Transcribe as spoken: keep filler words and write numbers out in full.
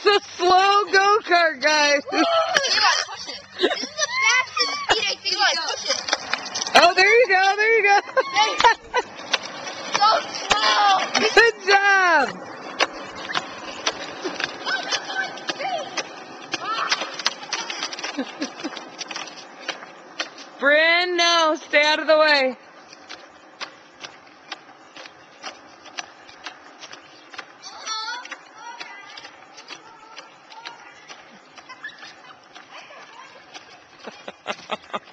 a slow go-kart, guys. You gotta push it. This is the fastest speed I think you gotta push it. Oh, there you go, there you go. So slow. Good job. Bryn, no, stay out of the way.